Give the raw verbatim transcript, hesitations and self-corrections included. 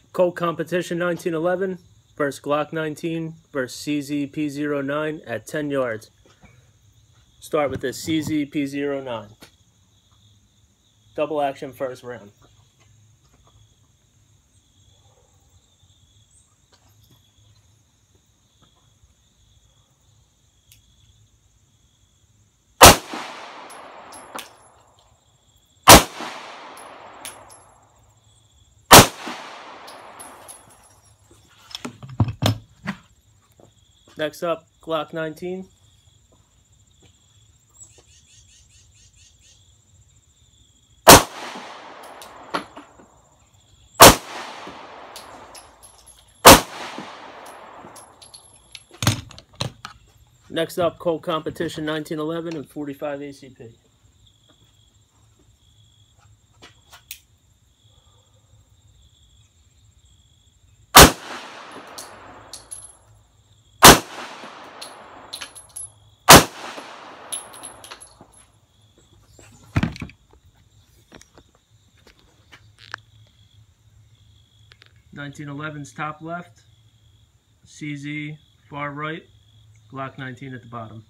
Colt Competition nineteen eleven versus Glock nineteen versus C Z P zero nine at ten yards. Start with the C Z P zero nine. Double action first round. Next up, Glock nineteen. Next up, Colt Competition nineteen eleven and forty-five A C P. nineteen eleven's top left, C Z far right, Glock nineteen at the bottom.